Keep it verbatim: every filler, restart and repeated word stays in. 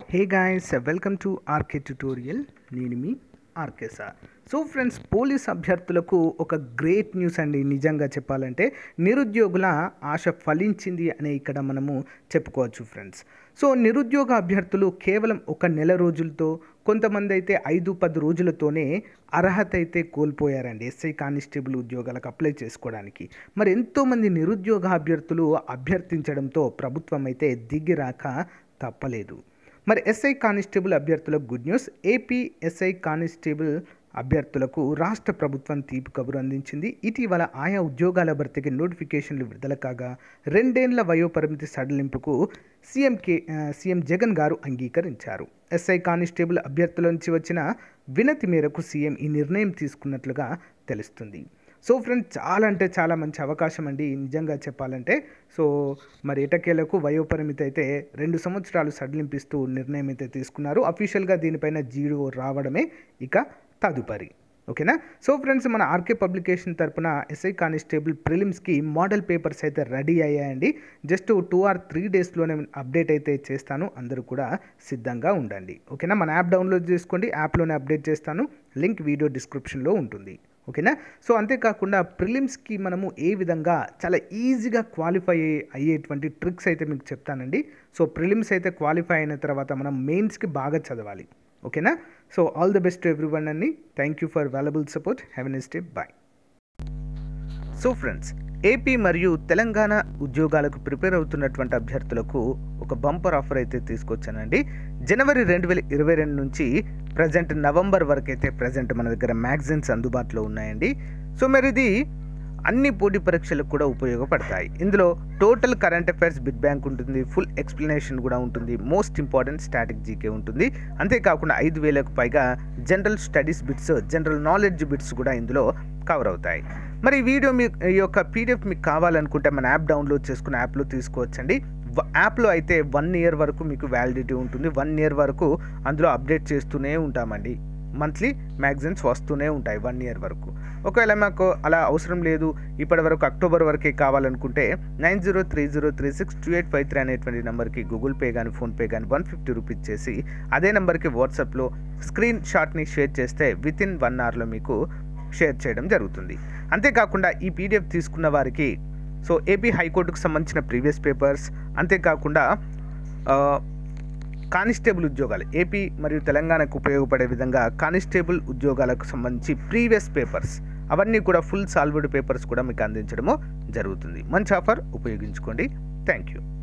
Hey guys, welcome to RK tutorial. నేను మీ RK sir. So friends, police అభ్యర్థులకు ఒక గ్రేట్ న్యూస్ అండి. నిజంగా చెప్పాలంటే నిరుద్యోగుల ఆశ ఫలించింది అనే ఇక్కడ మనము చెప్పుకోవచ్చు ఫ్రెండ్స్. సో నిరుద్యోగ అభ్యర్థులు కేవలం ఒక నెల రోజులతో, కొంతమంది అయితే ఐదు పది రోజులతోనే అర్హత అయితే కోల్పోయారండి ఎస్ఐ కానిస్టేబుల్ ఉద్యోగాలకు అప్లై చేసుకోవడానికి. మరి ఎంతోమంది నిరుద్యోగ అభ్యర్థులు అభ్యర్థించడంతో ప్రభుత్వం అయితే దిగిరాక తప్పలేదు. మరి ఎస్ఐ కానిస్టేబుల్ అభ్యర్థులకు good news. AP SI constable అభ్యర్థులకు రాష్ట్ర ప్రభుత్వం తీపి కబురు అందించింది. ఇటీవల ఆయా ఉద్యోగాల భర్తీకి నోటిఫికేషన్లు విడుదల కాగా రెండేండ్ల వయోపరిమితి సడలింపుకు సీఎం కే సీఎం జగన్ గారు అంగీకరించారు. ఎస్ఐ కానిస్టేబుల్ అభ్యర్థుల నుంచి వచ్చిన వినతి మేరకు సీఎం ఈ నిర్ణయం తీసుకున్నట్లుగా తెలుస్తుంది. సో ఫ్రెండ్స్, చాలా అంటే చాలా మంచి అవకాశం అండి నిజంగా చెప్పాలంటే. సో మరి ఎటకేలకు వయోపరిమితి అయితే రెండు సంవత్సరాలు సడలింపిస్తూ నిర్ణయం అయితే తీసుకున్నారు. అఫీషియల్గా దీనిపైన జీరో రావడమే ఇక తదుపరి. ఓకేనా. సో ఫ్రెండ్స్, మన ఆర్కే పబ్లికేషన్ తరపున ఎస్ఐ కానిస్టేబుల్ ప్రిలిమ్స్కి మోడల్ పేపర్స్ అయితే రెడీ అయ్యాయండి. జస్ట్ టూ ఆర్ త్రీ డేస్లోనే అప్డేట్ అయితే చేస్తాను. అందరూ కూడా సిద్ధంగా ఉండండి. ఓకేనా. మన యాప్ డౌన్లోడ్ చేసుకోండి, యాప్లోనే అప్డేట్ చేస్తాను. లింక్ వీడియో డిస్క్రిప్షన్లో ఉంటుంది. ఓకేనా. సో అంతేకాకుండా ప్రిలిమ్స్కి మనము ఏ విధంగా చాలా ఈజీగా క్వాలిఫై అయ్యేటువంటి ట్రిక్స్ అయితే మీకు చెప్తానండి. సో ప్రిలిమ్స్ అయితే క్వాలిఫై అయిన తర్వాత మనం మెయిన్స్కి బాగా చదవాలి. ఓకేనా. So all the best to everyone అండి. Thank you for valuable support. Have a nice day. Bye. So friends, AP మరియు తెలంగాణ ఉద్యోగాలకు ప్రిపేర్ అవుతున్నటువంటి అభ్యర్థులకు ఒక బంపర్ ఆఫర్ అయితే తీసుకొచ్చానండి. జనవరి రెండు వేల ఇరవై రెండు నుంచి ప్రజెంట్ నవంబర్ వరకు అయితే ప్రజెంట్ మన దగ్గర మ్యాగజైన్స్ అందుబాటులో ఉన్నాయండి. సో మరి ఇది అన్ని పోటీ పరీక్షలకు కూడా ఉపయోగపడతాయి. ఇందులో total current affairs bit bank ఉంటుంది, ఫుల్ ఎక్స్ప్లెనేషన్ కూడా ఉంటుంది, మోస్ట్ ఇంపార్టెంట్ స్టాటిక్ జీకే ఉంటుంది. అంతేకాకుండా ఐదు వేలకు పైగా general studies bits, general knowledge bits కూడా ఇందులో కవర్ అవుతాయి. మరి ఈ వీడియో మీ ఈ యొక్క పీడిఎఫ్ మీకు కావాలనుకుంటే మన యాప్ డౌన్లోడ్ చేసుకుని యాప్లో తీసుకోవచ్చండి. యాప్లో అయితే వన్ ఇయర్ వరకు మీకు వ్యాలిడిటీ ఉంటుంది. వన్ ఇయర్ వరకు అందులో అప్డేట్ చేస్తూనే ఉంటామండి. మంత్లీ మ్యాగజైన్స్ వస్తూనే ఉంటాయి వన్ ఇయర్ వరకు. ఒకవేళ మాకు అలా అవసరం లేదు, ఇప్పటి వరకు అక్టోబర్ వరకే కావాలనుకుంటే nine zero three zero three six two eight five three అనేటువంటి నెంబర్కి గూగుల్ పే కానీ ఫోన్పే కానీ వన్ ఫిఫ్టీ రూపీస్ చేసి అదే నెంబర్కి వాట్సాప్లో స్క్రీన్ షాట్ని షేర్ చేస్తే విత్ ఇన్ వన్ అవర్లో మీకు షేర్ చేయడం జరుగుతుంది. అంతేకాకుండా ఈ పీడిఎఫ్ తీసుకున్న వారికి సో ఏపీ హైకోర్టుకు సంబంధించిన ప్రీవియస్ పేపర్స్, అంతేకాకుండా కానిస్టేబుల్ ఉద్యోగాలు ఏపీ మరియు తెలంగాణకు ఉపయోగపడే విధంగా కానిస్టేబుల్ ఉద్యోగాలకు సంబంధించి ప్రీవియస్ పేపర్స్ అవన్నీ కూడా ఫుల్ సాల్వ్డ్ పేపర్స్ కూడా మీకు అందించడము జరుగుతుంది. మంచి ఆఫర్, ఉపయోగించుకోండి. Thank you.